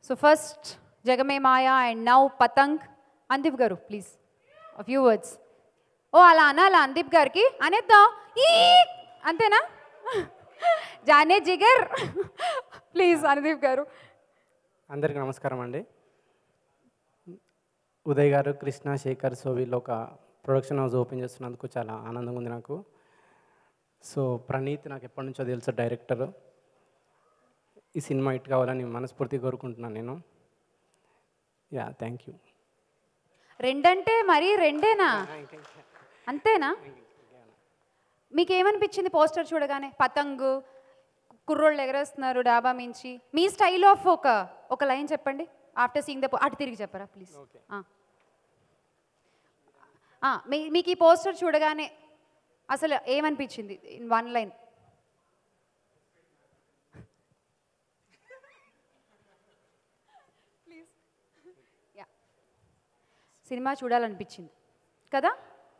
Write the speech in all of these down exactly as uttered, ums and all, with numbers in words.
So first, Jagame Maya and now Patang. Anudeep garu, please. A few words. Oh, ala anala Anudeep garki. Anedda. Ee! Antena? Jane Jigar. Please, Anudeep garu. అందరికీ నమస్కారం అండి. ఉదయ్ గారు, Krishna, Shekhar, so వీళ్ళు ఒక production house open చేస్తున్నందుకు చాలా ఆనందంగా ఉంది నాకు. సో ప్రణీత్ నాకు ఎప్పటి నుంచో తెలుసు, డైరెక్టర్. ఈ సినిమా హిట్ కావాలని మనస్ఫూర్తిగా కోరుకుంటున్నాను నేను. Yeah, thank you. రెండంటే మరి రెండేనా? అంతేనా? మీకు ఏమనిపించింది పోస్టర్ చూడగానే? పతంగు, కుర్రోళ్ళు ఎగరేస్తున్నారు డాబా మించి. మీ స్టైల్ ఆఫ్ ఒక ఒక లైన్ చెప్పండి. ఆఫ్టర్ సీయింగ్ ద అటు తిరిగి చెప్పరా ప్లీజ్. మీకు ఈ పోస్టర్ చూడగానే అసలు ఏమనిపించింది in one line? Please. Yeah, cinema చూడాలనిపించింది కదా?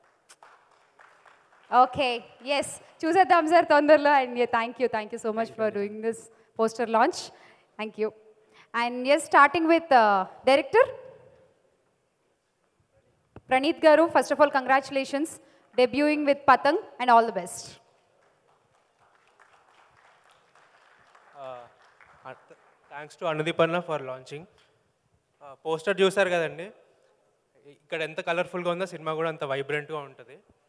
ఓకే, ఎస్, చూసేద్దాం సార్ తొందరలో. And thank you thank you so much for doing this poster launch. Thank you. And yes, starting with director Praneeth గారు. First of all congratulations, debuting with Patang and all the best. Thanks to Anudeep అన్న for launching. Poster చూసారు కదండి, ఇక్కడ ఎంత కలర్ఫుల్గా ఉందో cinema కూడా అంత వైబ్రెంట్గా ఉంటుంది.